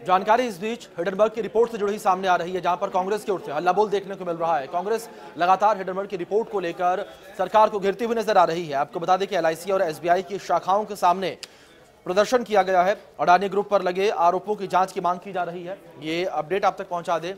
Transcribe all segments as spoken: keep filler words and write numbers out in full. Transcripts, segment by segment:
जानकारी इस बीच हिडनबर्ग की रिपोर्ट से जुड़ी सामने आ रही है, जहां पर कांग्रेस की ओर से हल्लाबोल देखने को मिल रहा है। कांग्रेस लगातार हिडनबर्ग की रिपोर्ट को लेकर सरकार को घेरती हुई नजर आ रही है। आपको बता दें कि एलआईसी और एसबीआई की शाखाओं के सामने प्रदर्शन किया गया है। अडानी ग्रुप पर लगे आरोपों की जांच की मांग की जा रही है। ये अपडेट आप तक पहुंचा दे।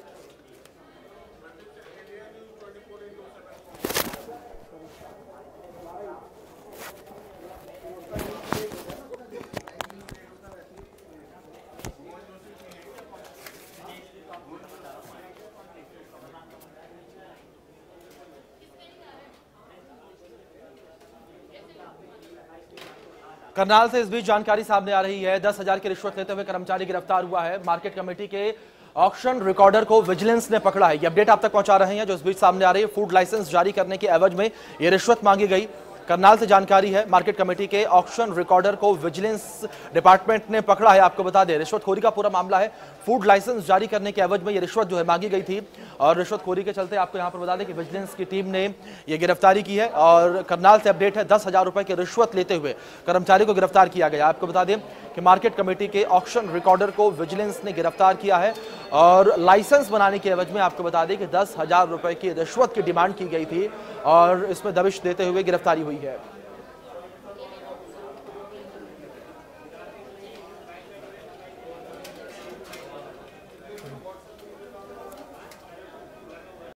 करनाल से इस बीच जानकारी सामने आ रही है। दस हजार की रिश्वत लेते हुए कर्मचारी गिरफ्तार हुआ है। मार्केट कमेटी के ऑक्शन रिकॉर्डर को विजिलेंस ने पकड़ा है। ये अपडेट आप तक पहुंचा रहे हैं जो इस बीच सामने आ रही है। फूड लाइसेंस जारी करने के एवज में ये रिश्वत मांगी गई। करनाल से जानकारी है, मार्केट कमेटी के ऑक्शन रिकॉर्डर को विजिलेंस डिपार्टमेंट ने पकड़ा है। आपको बता दें, रिश्वतखोरी का पूरा मामला है। फूड लाइसेंस जारी करने के एवज में ये रिश्वत जो है मांगी गई थी और रिश्वतखोरी के चलते आपको यहां पर बता दें कि विजिलेंस की टीम ने ये गिरफ्तारी की है। और करनाल से अपडेट है, दस हजार रुपए की रिश्वत लेते हुए कर्मचारी को गिरफ्तार किया गया। आपको बता दें कि मार्केट कमेटी के ऑक्शन रिकॉर्डर को विजिलेंस ने गिरफ्तार किया है और लाइसेंस बनाने के एवज में आपको बता दें कि दस हजार रुपए की रिश्वत की डिमांड की गई थी और इसमें दबिश देते हुए गिरफ्तारी हुई है।